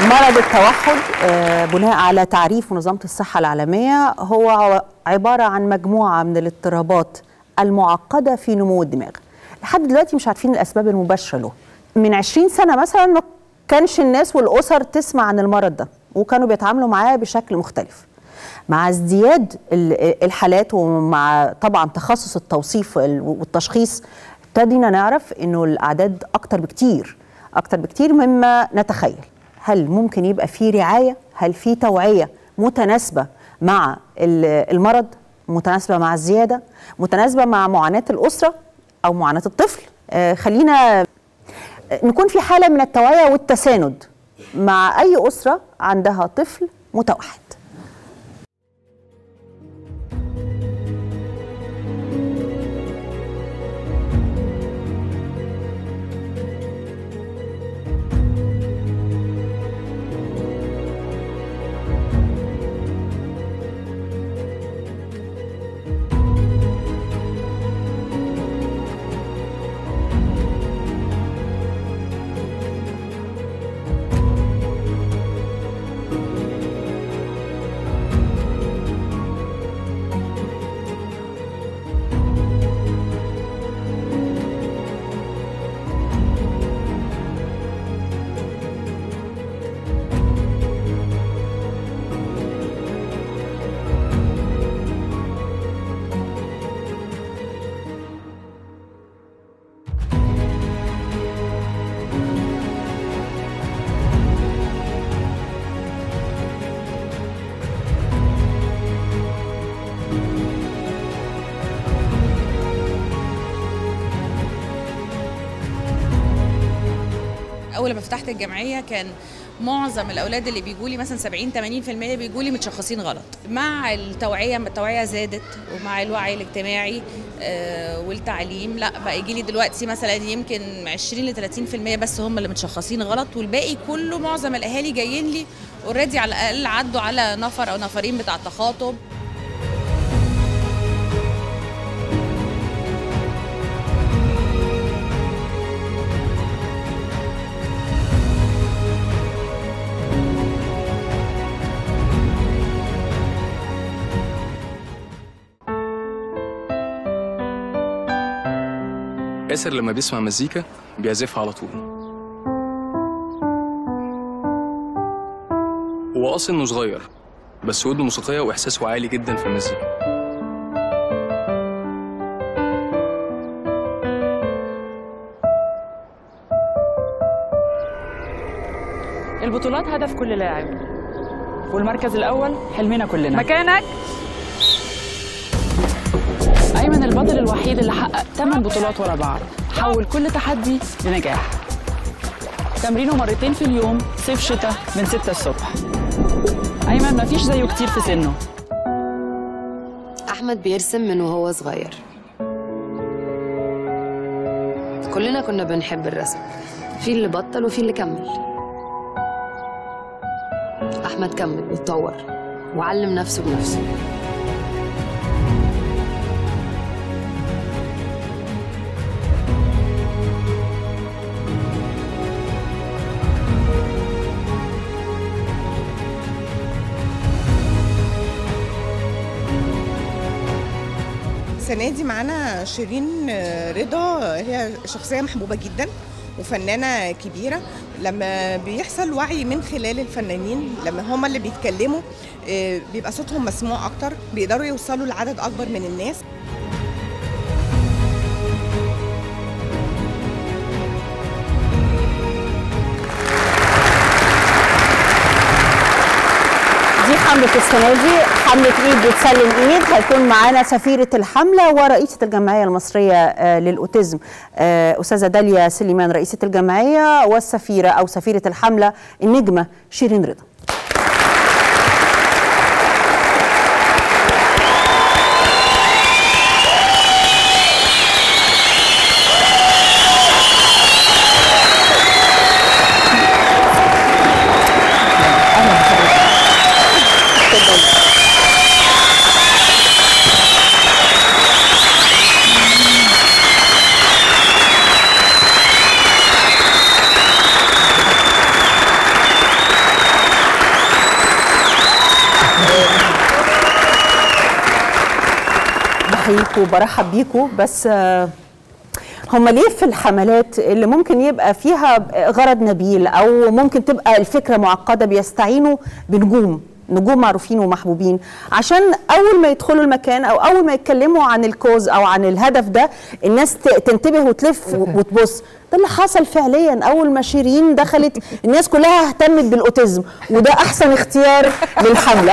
مرض التوحد بناء على تعريف منظمة الصحة العالمية هو عبارة عن مجموعة من الاضطرابات المعقدة في نمو الدماغ. لحد دلوقتي مش عارفين الأسباب المباشرة له. من 20 سنة مثلا ما كانش الناس والأسر تسمع عن المرض ده، وكانوا بيتعاملوا معاه بشكل مختلف. مع ازدياد الحالات ومع طبعا تخصص التوصيف والتشخيص ابتدينا نعرف انه الأعداد أكتر بكتير مما نتخيل. هل ممكن يبقى في رعاية؟ هل في توعية متناسبة مع المرض؟ متناسبة مع الزيادة؟ متناسبة مع معاناة الأسرة أو معاناة الطفل؟ خلينا نكون في حالة من التوعية والتساند مع أي أسرة عندها طفل متوحد. اول ما فتحت الجمعيه كان معظم الاولاد اللي بيجوا لي مثلا 70-80% بيجوا لي متشخصين غلط. مع التوعيه زادت، ومع الوعي الاجتماعي والتعليم، لا بقى يجي لي دلوقتي مثلا يمكن 20-30% بس هم اللي متشخصين غلط، والباقي كله معظم الاهالي جايين لي اوريدي على الاقل عدوا على نفر او نفرين بتاع التخاطب. ياسر لما بيسمع مزيكا بيعزفها على طول. هو اصلا انه صغير بس ودنه موسيقيه واحساسه عالي جدا في المزيكا. البطولات هدف كل لاعب، والمركز الاول حلمنا كلنا. مكانك. أيمن البطل الوحيد اللي حقق 8 بطولات ورا بعض، حول كل تحدي لنجاح. تمرينه مرتين في اليوم، صيف شتاء، من 6 الصبح. أيمن مفيش زيه كتير في سنه. أحمد بيرسم من وهو صغير. كلنا كنا بنحب الرسم، في اللي بطل وفي اللي كمل. أحمد كمل واتطور وعلم نفسه بنفسه. السنة دي معانا شيرين رضا، هي شخصية محبوبة جدا وفنانة كبيرة. لما بيحصل وعي من خلال الفنانين، لما هم اللي بيتكلموا بيبقى صوتهم مسموع أكتر، بيقدروا يوصلوا لعدد أكبر من الناس. حملة السنة دي حملة إيد بتسلم إيد. هيكون معانا سفيرة الحملة ورئيسة الجمعية المصرية للأوتيزم أستاذة داليا سليمان رئيسة الجمعية، والسفيرة أو سفيرة الحملة النجمة شيرين رضا. بحييكوا وبرحب بيكوا، بس هم ليه في الحملات اللي ممكن يبقى فيها غرض نبيل او ممكن تبقى الفكره معقده بيستعينوا بنجوم معروفين ومحبوبين عشان اول ما يدخلوا المكان او اول ما يتكلموا عن الكوز او عن الهدف ده الناس تنتبه وتلف وتبص؟ ده اللي حصل فعليا. اول ما شيرين دخلت الناس كلها اهتمت بالاوتيزم، وده احسن اختيار للحمله.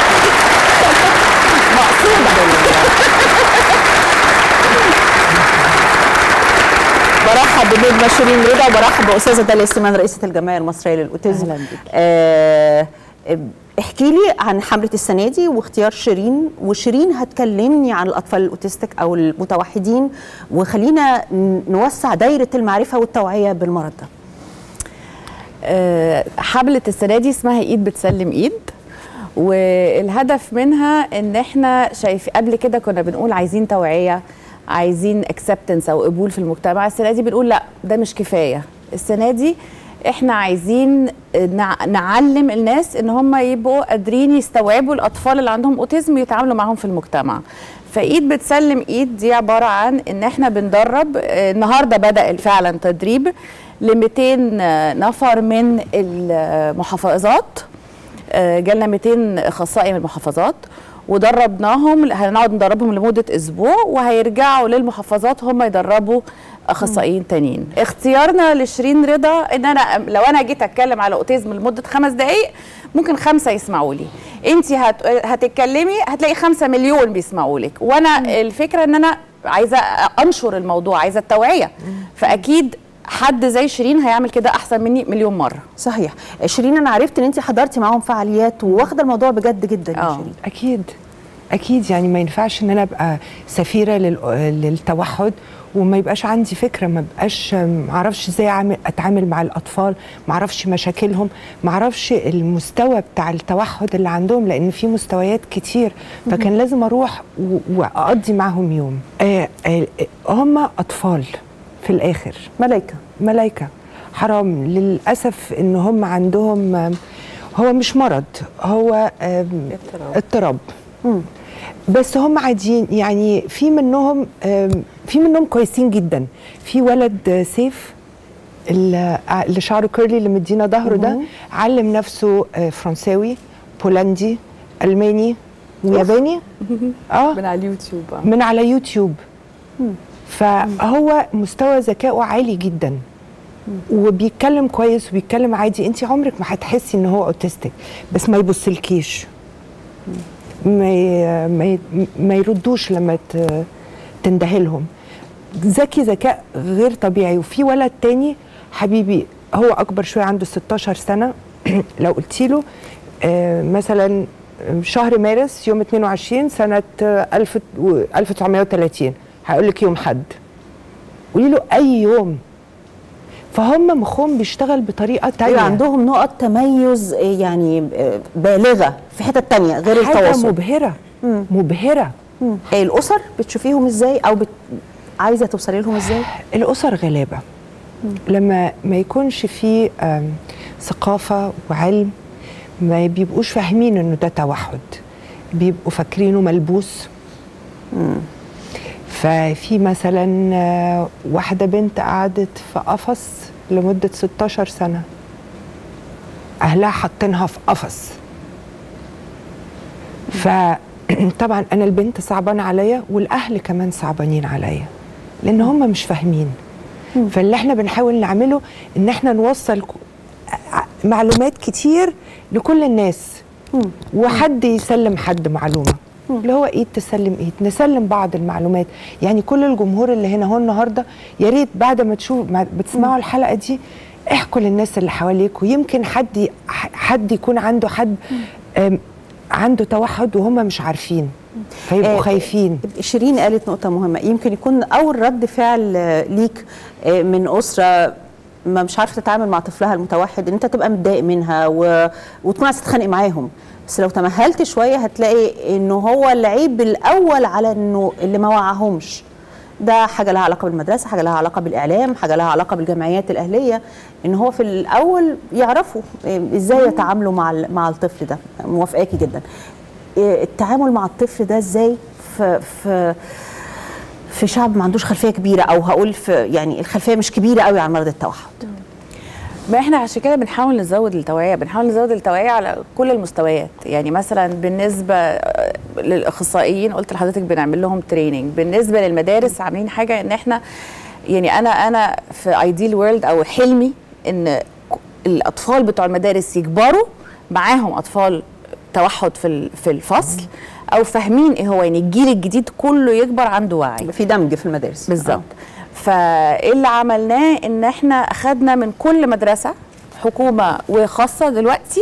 برحب بنجمة شيرين رضا وبرحب باستاذه داليا سليمان رئيسه الجمعيه المصريه للاوتيزم. اهلا بك. احكي لي عن حمله السنه دي واختيار شيرين، وشيرين هتكلمني عن الاطفال الاوتيستيك او المتوحدين، وخلينا نوسع دايره المعرفه والتوعيه بالمرض ده. حمله السنه دي اسمها ايد بتسلم ايد، والهدف منها ان احنا شايف قبل كده كنا بنقول عايزين توعيه، عايزين اكسبتنس او قبول في المجتمع. السنه دي بنقول لا، ده مش كفايه. السنه دي احنا عايزين نعلم الناس ان هم يبقوا قادرين يستوعبوا الاطفال اللي عندهم اوتيزم ويتعاملوا معاهم في المجتمع. فايد بتسلم ايد دي عباره عن ان احنا بندرب. النهارده بدا فعلا تدريب ل 200 نفر من المحافظات. جالنا 200 اخصائي من المحافظات ودربناهم. هنقعد ندربهم لمده اسبوع وهيرجعوا للمحافظات هم يدربوا اخصائيين تانيين. اختيارنا لشيرين رضا ان انا لو انا جيت اتكلم على اوتيزم لمده 5 دقائق ممكن 5 يسمعوا لي، انت هتتكلمي هتلاقي 5 مليون بيسمعوا لك. وانا الفكره ان انا عايزه انشر الموضوع، عايزه التوعيه، فاكيد حد زي شيرين هيعمل كده احسن مني مليون مره. صحيح. شيرين انا عرفت ان انت حضرتي معاهم فعاليات واخده الموضوع بجد جدا يا شيرين. اكيد يعني ما ينفعش ان انا ابقى سفيره للتوحد وما يبقاش عندي فكره، ما بقاش معرفش ازاي اتعامل مع الاطفال، معرفش مشاكلهم، معرفش المستوى بتاع التوحد اللي عندهم، لان في مستويات كتير. فكان لازم اروح واقضي معهم يوم. هم اطفال في الاخر، ملايكه. حرام للاسف ان هم عندهم، هو مش مرض، هو اضطراب. بس هم عاديين، يعني في منهم كويسين جدا. في ولد سيف اللي شعره كيرلي اللي مدينا ظهره ده، علم نفسه فرنساوي، بولندي، الماني وياباني. من على يوتيوب. فهو مستوى ذكائه عالي جدا وبيتكلم كويس وبيتكلم عادي. انت عمرك ما هتحسي ان هو اوتستيك، بس ما يبصلكيش، ما يردوش لما تندهلهم. ذكي ذكاء غير طبيعي. وفي ولد تاني حبيبي هو اكبر شويه، عنده 16 سنه. لو قلت له مثلا شهر مارس يوم 22 سنه 1930 هيقول لك يوم حد، قولي له اي يوم. فهم مخهم بيشتغل بطريقه تانية. عندهم نقط تميز يعني بالغه في حته تانية غير التواصل. مبهره. الاسر بتشوفيهم ازاي او عايزه توصلي لهم ازاي؟ الاسر غلابه. لما ما يكونش في ثقافه وعلم ما بيبقوش فاهمين انه ده توحد، بيبقوا فاكرينه ملبوس. ففي مثلا واحدة بنت قعدت في قفص لمدة 16 سنة، أهلها حاطينها في قفص. فطبعا أنا البنت صعبان عليا والأهل كمان صعبانين عليا لأن هم مش فاهمين. فاللي احنا بنحاول نعمله إن احنا نوصل معلومات كتير لكل الناس، وحد يسلم حد معلومة، اللي هو ايد تسلم ايد، نسلم بعض المعلومات. يعني كل الجمهور اللي هنا هو النهارده يا ريت بعد ما بتسمعوا الحلقه دي احكوا للناس اللي حواليكوا، يمكن حد يكون عنده عنده توحد وهم مش عارفين فيبقوا خايفين. شيرين قالت نقطه مهمه، يمكن يكون اول رد فعل ليك من اسره ما مش عارفه تتعامل مع طفلها المتوحد ان انت تبقى متضايق منها وتكون عايزه تتخانق معاهم. بس لو تمهلت شويه هتلاقي انه هو العيب الاول على انه اللي ما وعاهمش. ده حاجه لها علاقه بالمدرسه، حاجه لها علاقه بالاعلام، حاجه لها علاقه بالجمعيات الاهليه، ان هو في الاول يعرفوا ازاي يتعاملوا مع الطفل ده. موافقاكي جدا. التعامل مع الطفل ده ازاي في في شعب ما عندوش خلفيه كبيره، او هقول في يعني الخلفيه مش كبيره قوي عن مرض التوحد؟ ما احنا عشان كده بنحاول نزود التوعيه على كل المستويات. يعني مثلا بالنسبه للاخصائيين قلت لحضرتك بنعمل لهم تريننج. بالنسبه للمدارس عاملين حاجه ان احنا يعني انا في ايديال وورلد او حلمي ان الاطفال بتوع المدارس يكبروا معاهم اطفال توحد في الفصل، او فاهمين ايه هو، يعني الجيل الجديد كله يكبر عنده وعي، في دمج في المدارس بالظبط. فايه اللي عملناه ان احنا اخدنا من كل مدرسه حكومه وخاصه دلوقتي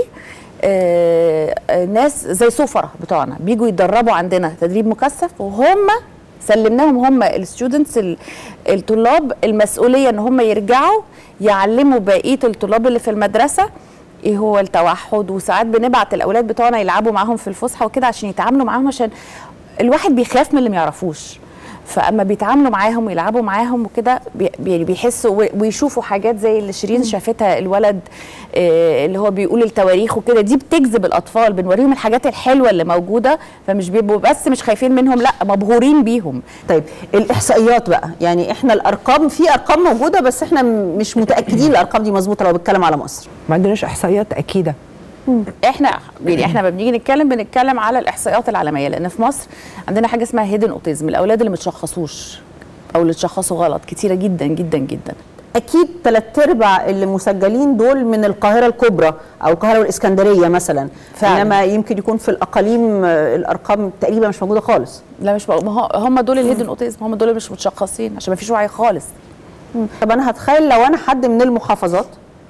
ناس زي سفراء بتوعنا بيجوا يتدربوا عندنا تدريب مكثف، وهم سلمناهم هم الستودنتس الطلاب المسؤوليه ان هم يرجعوا يعلموا بقيه الطلاب اللي في المدرسه ايه هو التوحد. وساعات بنبعت الاولاد بتوعنا يلعبوا معاهم في الفسحه وكده عشان يتعاملوا معاهم، عشان الواحد بيخاف من اللي ما يعرفوش، فاما بيتعاملوا معاهم ويلعبوا معاهم وكده بيحسوا ويشوفوا حاجات زي اللي شيرين شافتها الولد اللي هو بيقول التواريخ وكده، دي بتجذب الاطفال، بنوريهم الحاجات الحلوه اللي موجوده، فمش بيبقوا بس مش خايفين منهم، لا مبهورين بيهم. طيب الاحصائيات بقى، يعني احنا الارقام، في ارقام موجوده بس احنا مش متاكدين الارقام دي مظبوطه لو بنتكلم على مصر. ما عندناش احصائيات اكيده. احنا لما بنيجي نتكلم على الاحصائيات العالميه، لان في مصر عندنا حاجه اسمها هيدن اوتيزم، الاولاد اللي متشخصوش او اللي اتشخصوا غلط كتيره جدا جدا جدا. اكيد 3/4 اللي مسجلين دول من القاهره الكبرى او القاهره والاسكندريه مثلا، انما يمكن يكون في الاقاليم الارقام تقريبا مش موجوده خالص. لا مش هم دول الهيدن اوتيزم، هم دول اللي مش متشخصين عشان ما فيش وعي خالص. طب انا هتخيل لو انا حد من المحافظات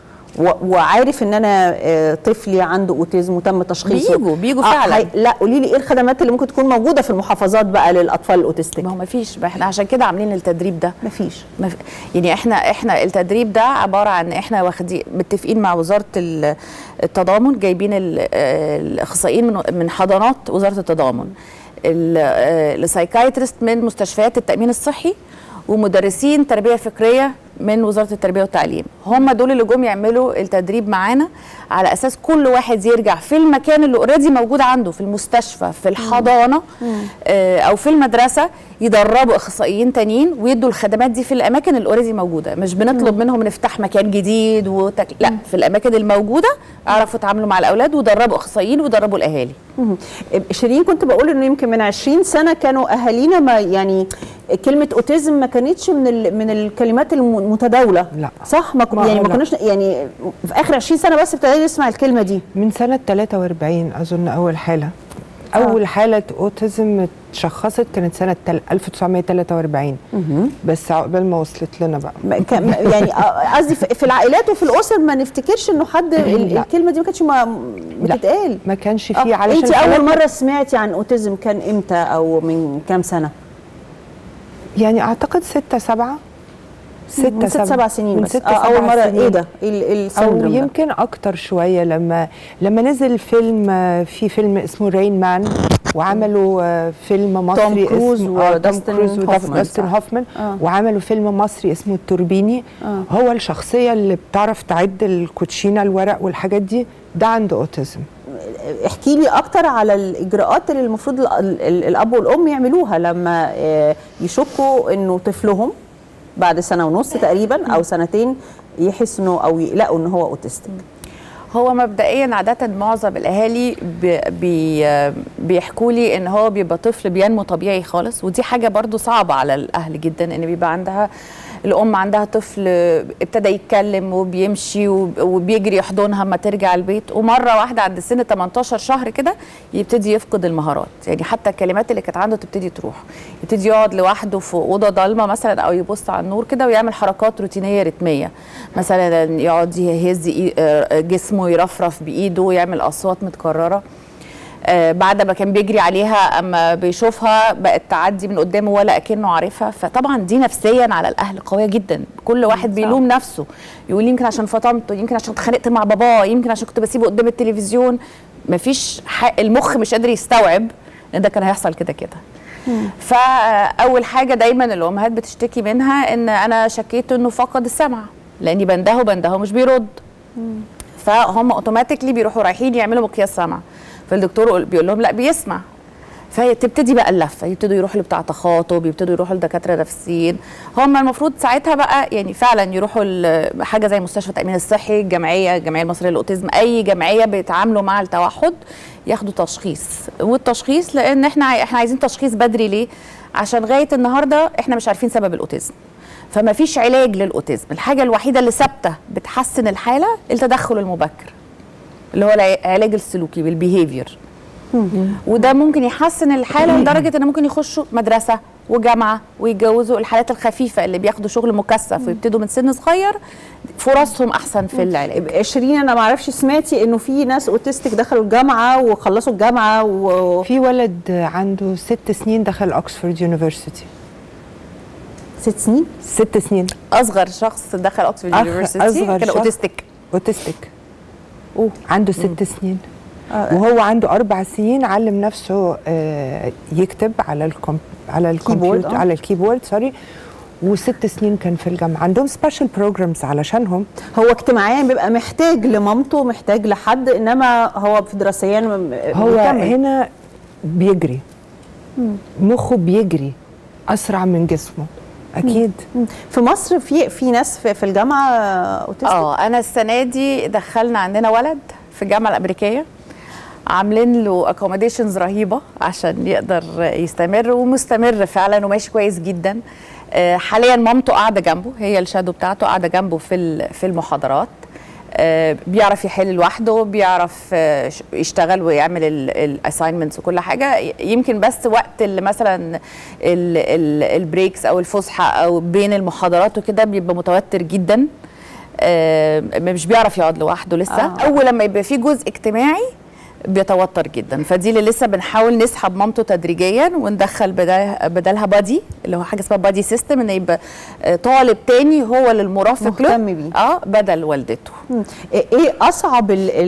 وعارف ان انا طفلي عنده اوتيزم وتم تشخيصه، بيجوا فعلا. لا قولي لي ايه الخدمات اللي ممكن تكون موجوده في المحافظات بقى للاطفال الاوتيستيك؟ ما هو ما فيش، احنا عشان كده عاملين التدريب ده. ما فيش يعني احنا التدريب ده عباره عن احنا واخدين متفقين مع وزاره التضامن، جايبين الاخصائيين من حضانات وزاره التضامن، السايكايترست من مستشفيات التامين الصحي، ومدرسين تربيه فكريه من وزاره التربيه والتعليم. هم دول اللي جم يعملوا التدريب معانا، على اساس كل واحد يرجع في المكان اللي اوريدي موجود عنده، في المستشفى، في الحضانه او في المدرسه، يدربوا اخصائيين تانيين ويدوا الخدمات دي في الاماكن اللي اوريدي موجوده. مش بنطلب منهم نفتح مكان جديد لا، في الاماكن الموجوده اعرفوا يتعاملوا مع الاولاد ودربوا اخصائيين ودربوا الاهالي. شيرين، كنت بقول انه يمكن من 20 سنه كانوا اهالينا ما يعني كلمه اوتيزم ما كانتش من الكلمات المتداوله. لا صح، ما كناش يعني في اخر 20 سنه بس ابتدينا نسمع الكلمه دي. من سنه 43 اظن اول حاله اول حاله اوتيزم اتشخصت كانت سنه 1943. بس عقبال ما وصلت لنا بقى يعني قصدي في العائلات وفي الاسر ما نفتكرش انه حد الكلمه دي ما كانتش بتتقال. ما كانش فيه. علشان انت اول مره سمعتي عن اوتيزم كان امتى او من كام سنه؟ يعني اعتقد 6-7 سنين بس. اول مره سنين. ايه ده؟ او يمكن اكتر شويه لما نزل فيلم، في فيلم اسمه رين مان، وعملوا فيلم مصري توم كروز وداستن هوفمان وعملوا فيلم مصري اسمه التوربيني. هو الشخصيه اللي بتعرف تعد الكوتشينه الورق والحاجات دي، ده عنده اوتيزم. احكي لي اكتر على الاجراءات اللي المفروض الاب والام يعملوها لما يشكوا انه طفلهم بعد سنه ونص تقريبا او سنتين يحسوا او يقلقوا ان هو اوتيستيك. هو مبدئيا عاده معظم الاهالي بيحكوا لي ان هو بيبقى طفل بينمو طبيعي خالص، ودي حاجه برضو صعبه على الاهل جدا، ان بيبقى عندها الام عندها طفل ابتدى يتكلم وبيمشي وبيجري يحضنها اما ترجع البيت، ومره واحده عند سن 18 شهر كده يبتدي يفقد المهارات، يعني حتى الكلمات اللي كانت عنده تبتدي تروح، يبتدي يقعد لوحده في اوضه ضلمه مثلا او يبص على النور كده ويعمل حركات روتينيه رتميه، مثلا يقعد يهز جسمه، يرفرف بايده، يعمل اصوات متكرره. بعد ما كان بيجري عليها اما بيشوفها بقت تعدي من قدامه ولا اكنه عارفها. فطبعا دي نفسيا على الاهل قويه جدا، كل واحد بيلوم نفسه، يقول يمكن عشان فطمته، يمكن عشان اتخانقت مع باباه، يمكن عشان كنت بسيبه قدام التلفزيون. مفيش المخ مش قادر يستوعب ان ده كان هيحصل كده كده. فاول حاجه دايما الامهات بتشتكي منها ان انا شكيت انه فقد السمع، لاني بندهه مش بيرد، فهم اوتوماتيكلي بيروحوا رايحين يعملوا مقياس سمع، فالدكتور بيقول لهم لا بيسمع، فهي تبتدي بقى اللفه، يبتدوا يروحوا لبتاع تخاطب، يبتدوا يروحوا لدكاتره نفسيين. هم المفروض ساعتها بقى يعني فعلا يروحوا حاجه زي مستشفى التامين الصحي، الجمعيه المصريه للاوتيزم، اي جمعيه بيتعاملوا مع التوحد ياخدوا تشخيص. والتشخيص لان احنا عايزين تشخيص بدري. ليه؟ عشان لغايه النهارده احنا مش عارفين سبب الاوتيزم، فما فيش علاج للاوتيزم. الحاجه الوحيده اللي ثابته بتحسن الحاله التدخل المبكر اللي هو العلاج السلوكي بالبيهيفير، وده ممكن يحسن الحاله لدرجه ان ممكن يخشوا مدرسه وجامعه ويتجوزوا. الحالات الخفيفه اللي بياخدوا شغل مكثف ويبتدوا من سن صغير فرصهم احسن في العلاج. شيرين، انا ما اعرفش سمعتي انه في ناس اوتستيك دخلوا الجامعه وخلصوا الجامعه في ولد عنده 6 سنين دخل اوكسفورد يونيفرسيتي. 6 سنين؟ 6 سنين. اصغر شخص دخل اوكسفورد يونيفرسيتي كان اوتستيك عنده 6 سنين. وهو عنده 4 سنين علم نفسه يكتب على الكمبيوتر على الكيبورد سوري، و6 سنين كان في الجامعه. عندهم سبيشال بروجرامز علشانهم. هو اجتماعيا بيبقى محتاج لمامته، محتاج لحد، انما هو في دراسيا هو هنا بيجري، مخه بيجري اسرع من جسمه اكيد. في مصر في ناس في الجامعه اوتستيك؟ انا السنه دي دخلنا عندنا ولد في الجامعه الامريكيه، عاملين له اكوموديشنز رهيبه عشان يقدر يستمر، ومستمر فعلا وماشي كويس جدا. حاليا مامته قاعده جنبه، هي الشادو بتاعته قاعده جنبه في المحاضرات. بيعرف يحل لوحده، بيعرف يشتغل ويعمل الاساينمنتس وكل حاجه. يمكن بس وقت اللي مثلا البريكس او الفسحه او بين المحاضرات وكده بيبقى متوتر جدا، مش بيعرف يقعد لوحده لسه. اول لما يبقى في جزء اجتماعي بيتوتر جدا، فدي اللي لسه بنحاول نسحب مامته تدريجيا وندخل بدلها بادي، اللي هو حاجه اسمها بادي سيستم، ان يبقى طالب تاني هو للمرافق له بدل والدته. ايه اصعب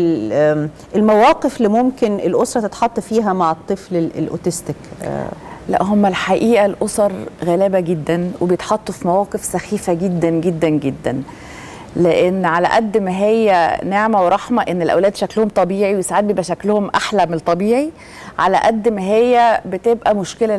المواقف اللي ممكن الاسره تتحط فيها مع الطفل الاوتستيك؟ لا، هم الحقيقه الاسر غلابه جدا وبيتحطوا في مواقف سخيفه جدا جدا جدا، لان على قد ما هي نعمه ورحمه ان الاولاد شكلهم طبيعي وساعات بيبقى شكلهم احلى من الطبيعي، على قد ما هي بتبقى مشكله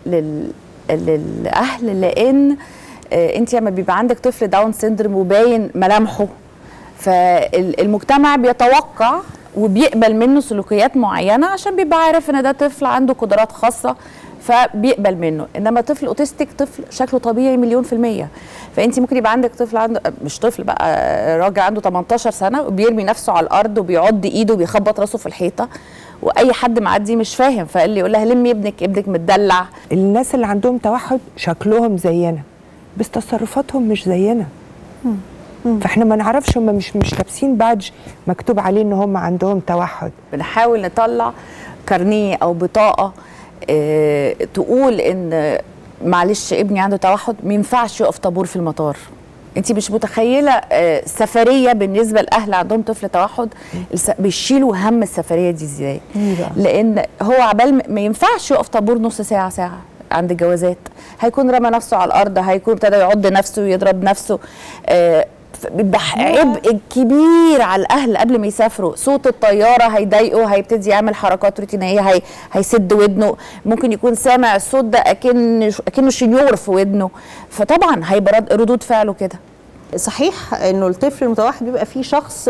للاهل، لان انت لما بيبقى عندك طفل داون سيندروم وباين ملامحه، فالمجتمع بيتوقع وبيقبل منه سلوكيات معينه عشان بيبقى عارف ان ده طفل عنده قدرات خاصه فبيقبل منه. انما طفل اوتستيك طفل شكله طبيعي 100%. فانت ممكن يبقى عندك طفل مش طفل بقى، راجل عنده 18 سنه وبيرمي نفسه على الارض وبيعض ايده وبيخبط راسه في الحيطه، واي حد معدي مش فاهم، فقال لي يقول لها لمي ابنك متدلع. الناس اللي عندهم توحد شكلهم زينا بس تصرفاتهم مش زينا. فاحنا ما نعرفش، هم مش لابسين بادج مكتوب عليه ان هم عندهم توحد. بنحاول نطلع كارنيه او بطاقه تقول ان معلش ابني عنده توحد، ما ينفعش يقف طابور في المطار. انت مش متخيله سفريه بالنسبه لاهل عندهم طفل توحد بيشيلوا هم السفريه دي ازاي، لان هو عبال ما ينفعش يقف طابور نص ساعه عند الجوازات، هيكون رمى نفسه على الارض، هيكون ابتدى يعض نفسه ويضرب نفسه. بيبقى عبء كبير على الاهل قبل ما يسافروا. صوت الطياره هيضايقه، هيبتدي يعمل حركات روتينيه، هيسد ودنه، ممكن يكون سامع الصوت ده اكنه شنيور في ودنه، فطبعا هيبقى ردود فعله كده. صحيح انه الطفل المتوحد بيبقى فيه شخص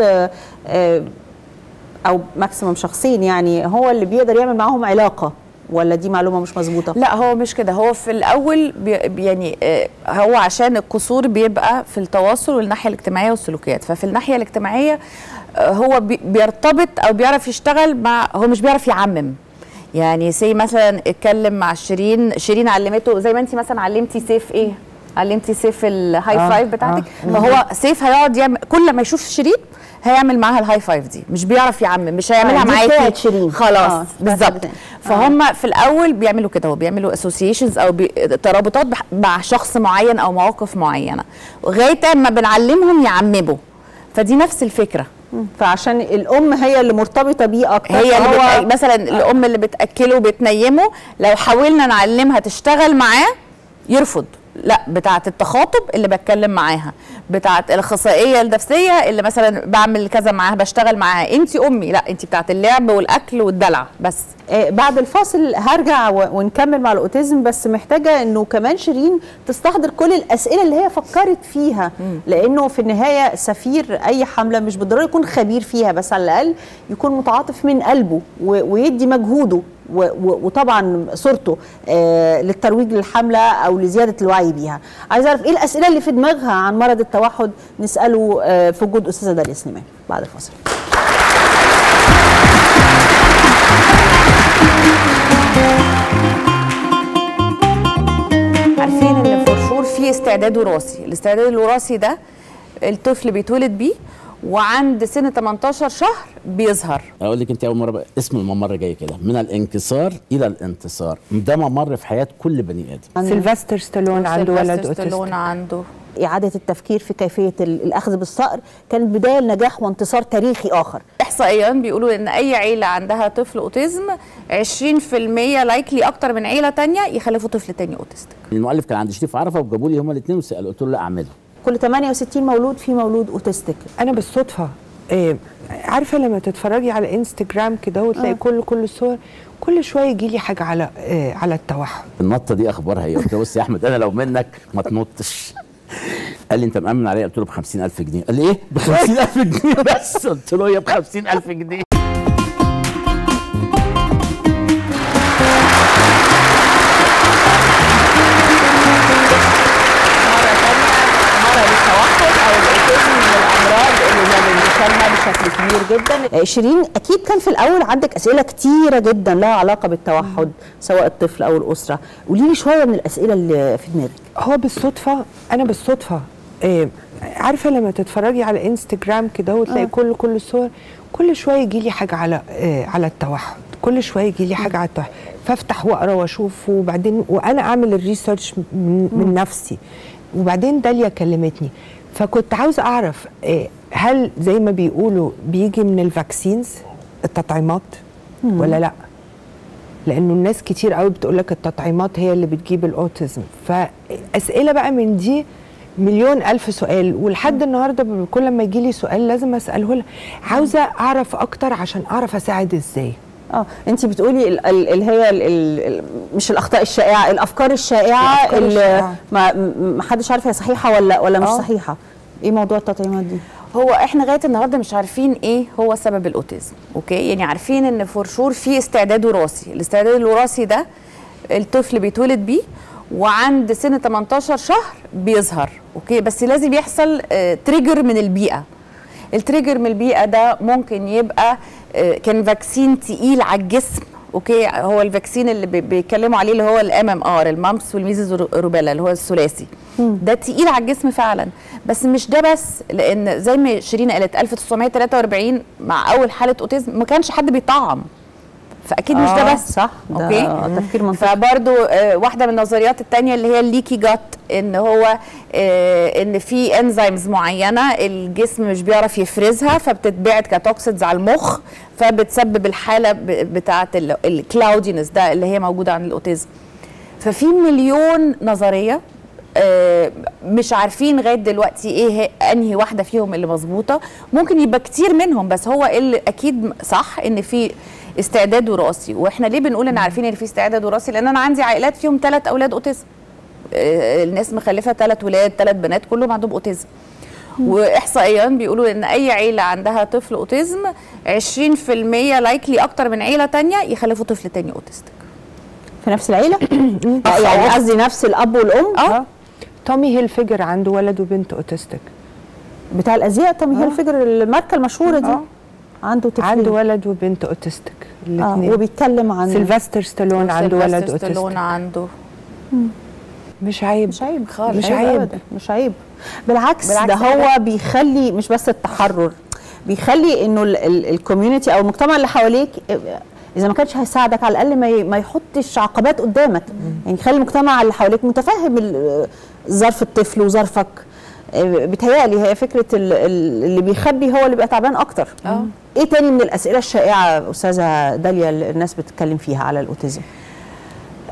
او ماكسيمم شخصين يعني هو اللي بيقدر يعمل معاهم علاقه، ولا دي معلومه مش مظبوطه؟ لا، هو مش كده. هو في الاول يعني هو عشان القصور بيبقى في التواصل والناحيه الاجتماعيه والسلوكيات. ففي الناحيه الاجتماعيه هو بيرتبط او بيعرف يشتغل مع، هو مش بيعرف يعمم. يعني زي مثلا اتكلم مع شيرين علمته زي ما انت مثلا علمتي سيف ايه؟ علمتي سيف الهاي فايف بتاعتك. فهو سيف هيقعد يعمل كل ما يشوف شيرين هيعمل معاها الهاي فايف دي، مش بيعرف يعمم، مش هيعملها معاكي خلاص. بالظبط. فهم في الاول بيعملوا كده، بيعملوا اسوسيشنز او ترابطات مع شخص معين او مواقف معينه، لغايه ما بنعلمهم يعمموا. فدي نفس الفكره. فعشان الام هي اللي مرتبطه بيه اكتر، هي اللي مثلا الام اللي بتاكله وبتنيمه، لو حاولنا نعلمها تشتغل معاه يرفض، لا، بتاعه التخاطب اللي بتكلم معاها، بتاعه الاخصائيه النفسيه اللي مثلا بعمل كذا معاها، بشتغل معاها. انت امي، لا انت بتاعه اللعب والاكل والدلع بس. بعد الفاصل هرجع ونكمل مع الاوتيزم، بس محتاجه انه كمان شيرين تستحضر كل الاسئله اللي هي فكرت فيها، لانه في النهايه سفير اي حمله مش بالضروره يكون خبير فيها، بس على الاقل يكون متعاطف من قلبه ويدي مجهوده وطبعا صورته للترويج للحمله او لزياده الوعي بيها. عايز اعرف ايه الاسئله اللي في دماغها عن مرض التوحد، نساله في وجود استاذه داليا سليمان بعد الفاصل. عارفين ان فرشور فيه استعداد وراثي، الاستعداد الوراثي ده الطفل بيتولد بيه وعند سن 18 شهر بيظهر. اقول لك انت اول مره اسم الممر جاي كده، من الانكسار الى الانتصار، ده ممر في حياه كل بني ادم. سيلفستر ستالون عنده ولد اوتيستيك. عنده إعادة التفكير في كيفية الأخذ بالصقر كانت بداية لنجاح وانتصار تاريخي آخر. إحصائيا بيقولوا إن أي عيلة عندها طفل أوتيزم 20% لايكلي أكتر من عيلة تانية يخلفوا طفل تاني أوتيستيك. المؤلف كان عند شريف عرفة وجابوا لي هما الاثنين وسألوا، قلت له لا أعمله. كل 68 مولود في مولود أوتيستيك. أنا بالصدفة عارفة لما تتفرجي على انستجرام كده وتلاقي كل الصور، كل شويه يجي لي حاجه على التوحد. النطه دي اخبارها ايه؟ قلت له بص يا احمد انا لو منك ما تنطش. قال لي انت مأمن عليا؟ قلت له ب 50,000 جنيه. قال لي ايه؟ ب 50,000 جنيه بس؟ قلت له هي ب 50,000 جنيه. بشكل كبير جدا. شيرين، اكيد كان في الاول عندك اسئله كتيره جدا لها علاقه بالتوحد سواء الطفل او الاسره، قولي لي شويه من الاسئله اللي في دماغك. هو بالصدفه، انا بالصدفه عارفه لما تتفرجي على انستجرام كده وتلاقي كل الصور، كل شويه يجي لي حاجه على التوحد، كل شويه يجي لي حاجه على التوحد، فافتح واقرا واشوف، وبعدين وانا اعمل الريسيرش من نفسي. وبعدين داليا كلمتني، فكنت عاوزه اعرف هل زي ما بيقولوا بيجي من الفاكسينز التطعيمات ولا لا؟ لانه الناس كتير قوي بتقول لك التطعيمات هي اللي بتجيب الاوتيزم. فاسئله بقى من دي مليون الف سؤال، ولحد النهارده كل ما يجي لي سؤال لازم اساله لها. عاوزه اعرف اكتر عشان اعرف اساعد ازاي. انت بتقولي اللي هي مش الاخطاء الشائعه، الافكار الشائعه اللي ما حدش عارف هي صحيحه ولا مش صحيحه. ايه موضوع التطعيمات دي؟ هو احنا لغايه النهارده مش عارفين ايه هو سبب الاوتيزم، اوكي؟ يعني عارفين ان فورشور في استعداد وراثي، الاستعداد الوراثي ده الطفل بيتولد بيه وعند سن 18 شهر بيظهر، اوكي؟ بس لازم يحصل تريجر من البيئه. التريجر من البيئه ده ممكن يبقى كان فاكسين تقيل على الجسم، اوكي؟ هو الفاكسين اللي بيتكلموا عليه اللي هو الMMR، المامبس والميزز والروبيلا، اللي هو الثلاثي. ده تقيل على الجسم فعلا، بس مش ده بس، لان زي ما شيرين قالت 1943 مع اول حاله اوتيزم ما كانش حد بيطعم، فاكيد مش ده بس. صح، اوكي؟ تفكير منطقي. فبرضو واحده من النظريات الثانيه اللي هي الليكي جات، ان هو ان في انزيمز معينه الجسم مش بيعرف يفرزها، فبتتبعت كتوكسيدز على المخ، فبتسبب الحاله بتاعه الكلاودينس ده اللي هي موجوده عند الاوتيزم. ففي مليون نظريه مش عارفين لغايه دلوقتي ايه انهي واحده فيهم اللي مظبوطه. ممكن يبقى كتير منهم، بس هو اللي اكيد صح ان في استعداد وراثي. واحنا ليه بنقول ان عارفين ان في استعداد وراثي؟ لان انا عندي عائلات فيهم 3 اولاد اوتيزم، الناس مخلفه 3 ولاد 3 بنات كلهم عندهم اوتيزم. واحصائيا بيقولوا ان اي عيله عندها طفل اوتيزم 20% لايكلي اكتر من عيله تانية يخلفوا طفل تاني اوتيستيك في نفس العيله. يعني قصدي نفس الاب والام. تومي هيلفيجر عنده ولد وبنت اوتيستيك، بتاع الازياء. تومي هيلفيجر الماركه المشهوره دي عنده ولد وبنت اوتيستيك الاثنين. وبيتكلم عن سيلفستر ستالون عنده ولد اوتيستيك. ستالون عنده مش عيب، مش عيب خالص، مش عيب، مش عيب. بالعكس ده هو بيخلي مش بس التحرر، بيخلي انه الكوميونتي او المجتمع اللي حواليك اذا ما كانش هيساعدك على الاقل ما يحطش عقبات قدامك. يعني يخلي المجتمع اللي حواليك متفهم ظرف الطفل وظرفك. بتهيألي هي فكره اللي بيخبي هو اللي بيبقى تعبان اكتر. ايه تاني من الاسئله الشائعه استاذه داليا اللي الناس بتتكلم فيها على الاوتيزم؟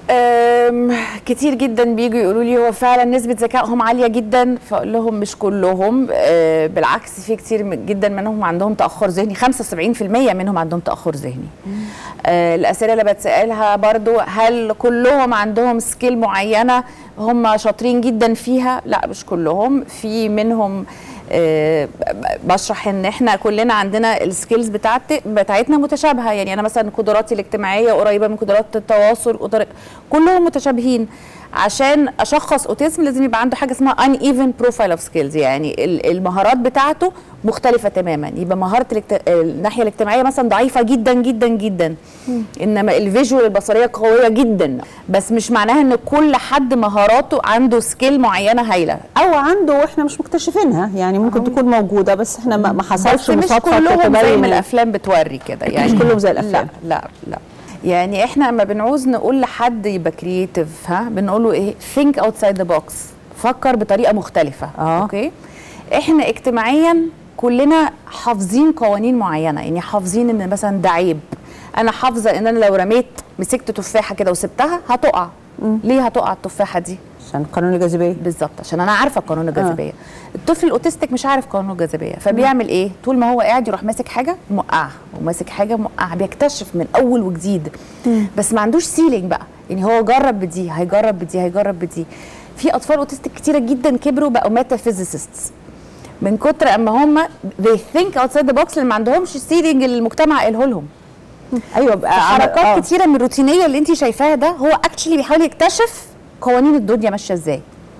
كتير جدا بيجوا يقولوا لي هو فعلا نسبه ذكائهم عاليه جدا، فاقول لهم مش كلهم، بالعكس في كتير جدا منهم عندهم تاخر ذهني، 75% منهم عندهم تاخر ذهني. الاسئله اللي بتسالها برضو هل كلهم عندهم سكيل معينه هم شاطرين جدا فيها؟ لا مش كلهم، في منهم بشرح ان احنا كلنا عندنا السكيلز بتاعتنا متشابهه، يعني انا مثلا قدراتي الاجتماعيه قريبه من قدرات التواصل، كلهم متشابهين. عشان اشخص اوتيزم لازم يبقى عنده حاجه اسمها uneven profile of skills، يعني المهارات بتاعته مختلفه تماما، يبقى مهاره الناحيه الاجتماعيه مثلا ضعيفه جدا جدا جدا، انما الفيجوال البصريه قويه جدا، بس مش معناها ان كل حد مهاراته عنده سكيل معينه هايله، او عنده واحنا مش مكتشفينها، يعني ممكن تكون موجوده بس احنا ما حصلش مش كلهم زي ما الافلام بتوري كده، يعني مش كلهم زي الافلام. لا يعني احنا لما بنعوز نقول لحد يبقى كرييتيف بنقول له ايه؟ think outside the box، فكر بطريقه مختلفه. اوكي، احنا اجتماعيا كلنا حافظين قوانين معينه، يعني حافظين ان مثلا ده عيب، انا حافظه ان انا لو رميت مسكت تفاحه كده وسبتها هتقع. ليه هتقع التفاحه دي؟ عشان قانون الجاذبيه. بالظبط، عشان انا عارفه قانون الجاذبيه. الطفل الاوتستيك مش عارف قانون الجاذبيه، فبيعمل ايه؟ طول ما هو قاعد يروح ماسك حاجه موقعها وماسك حاجه موقعها، بيكتشف من اول وجديد. بس ما عندوش سيلينج بقى، يعني هو جرب بدي هيجرب بدي هيجرب بدي. في اطفال اوتستيك كتيره جدا كبروا بقوا ميتافيزيسيستس من كتر اما هم they think outside the box، اللي ما عندهمش سيلينج اللي المجتمع قاله لهم. ايوه، حركات كتيره من الروتينيه اللي انت شايفاها ده هو اكشلي بيحاول يكتشف قوانين الدنيا ماشيه ازاي.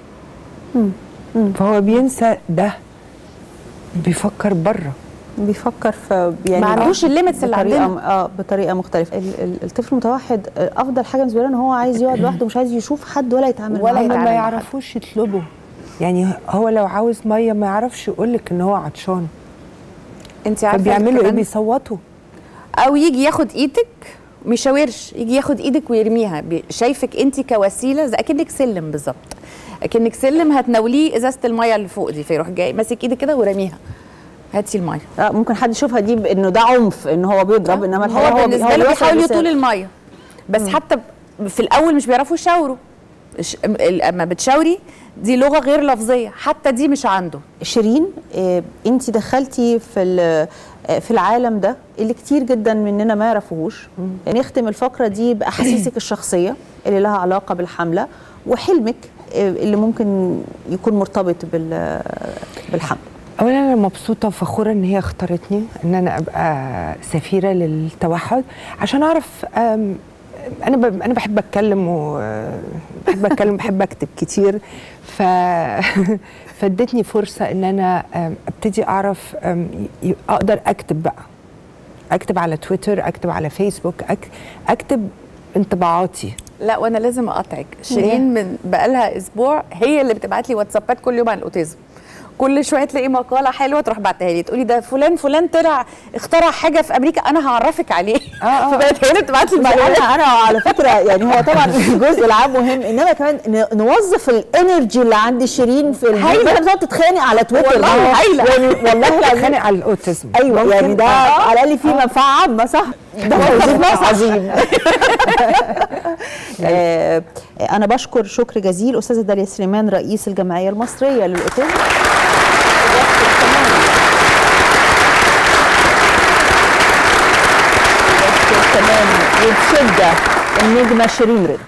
فهو بينسى ده، بيفكر بره، بيفكر في يعني ما عندوش الليميتس اللي عندنا بطريقه مختلفه. الطفل المتوحد افضل حاجه بالنسبه له ان هو عايز يقعد لوحده، مش عايز يشوف حد ولا يتعامل ولا ما يعرفوش يطلبوا، يعني هو لو عاوز ميه ما يعرفش يقول لك ان هو عطشان. انت عارفه بيعملوا ايه؟ بيصوتوا، او يجي ياخد ايدك مشاورش، يجي ياخد ايدك ويرميها، شايفك انت كوسيله زي اكنك سلم بالظبط، اكنك سلم هتناوليه ازازه الميه اللي فوق دي، فيروح جاي ماسك ايدك كده ورميها، هاتي الميه. ممكن حد يشوفها دي انه ده عنف، ان هو بيضرب، انما هو بالنسبه له بيحاول يطول الميه. بس حتى في الاول مش بيعرفوا يشاوروا، اما بتشاوري دي لغه غير لفظيه، حتى دي مش عنده. شيرين، انت دخلتي في العالم ده اللي كتير جدا مننا ما يعرفوهوش. نختم الفقره دي باحاسيسك الشخصيه اللي لها علاقه بالحمله، وحلمك اللي ممكن يكون مرتبط بالحمل. اولا انا مبسوطه وفخوره ان هي اختارتني ان انا ابقى سفيره للتوحد، عشان اعرف انا بحب اتكلم بحب اكتب كتير، فادتني فرصه ان انا ابتدي اعرف اقدر اكتب بقى، اكتب على تويتر، اكتب على فيسبوك، اكتب انطباعاتي. لا وانا لازم اقاطعك، شيرين من بقالها اسبوع هي اللي بتبعت لي واتسابات كل يوم عن الاوتيزم، كل شويه تلاقي مقاله حلوه تروح بعتها لي تقولي ده فلان طلع اخترع حاجه في امريكا انا هعرفك عليه. فبقت هي اللي بتبعت لي انا على فكره يعني هو طبعا الجزء العام مهم، انما كمان نوظف الانرجي اللي عند شيرين في البيت. بتقعد تتخانق على تويتر، والله هايله يعني والله تتخانق على الاوتيزم. ايوه يعني ده على الاقل في منفعه عامه، صح؟ ده وظيفه عظيم. انا بشكر شكر جزيل استاذه داليا سليمان رئيس الجمعيه المصريه للاوتيزم. كمان وبشده النجمه شيرين رضا.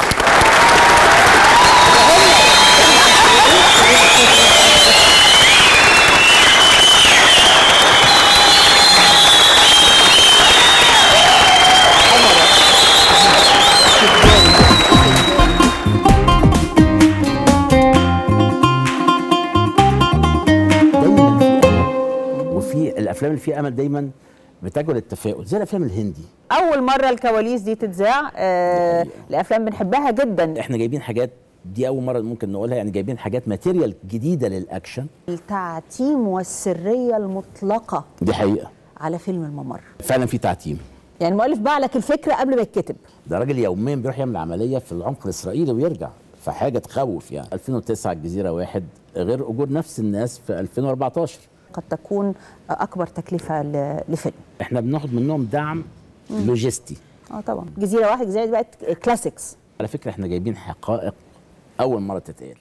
الافلام اللي فيها امل دايما بتجعل التفاؤل، زي الافلام الهندي. اول مره الكواليس دي تتذاع، الافلام بنحبها جدا. احنا جايبين حاجات دي اول مره ممكن نقولها، يعني جايبين حاجات ماتيريال جديده للاكشن. التعتيم والسريه المطلقه دي حقيقه على فيلم الممر. فعلا في تعتيم، يعني المؤلف باع لك الفكره قبل ما يتكتب. ده راجل يوميا بيروح يعمل عمليه في العمق الاسرائيلي ويرجع، فحاجه تخوف. يعني 2009 الجزيره 1 غير اجور نفس الناس في 2014. قد تكون اكبر تكلفه لفيلم. احنا بناخد منهم دعم لوجستي. طبعا. جزيره 1 الجزيره دي بقت كلاسيكس، على فكره احنا جايبين حقائق اول مره تتقال.